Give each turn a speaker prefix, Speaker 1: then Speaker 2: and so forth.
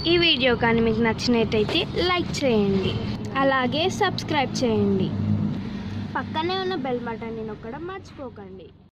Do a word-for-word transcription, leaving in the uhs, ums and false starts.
Speaker 1: ఈ వీడియో కానీ మీకు నచ్చినట్టయితే లైక్ చేయండి, అలాగే సబ్స్క్రైబ్ చేయండి. పక్కనే ఉన్న బెల్ బటన్ని నొక్కడం మర్చిపోకండి.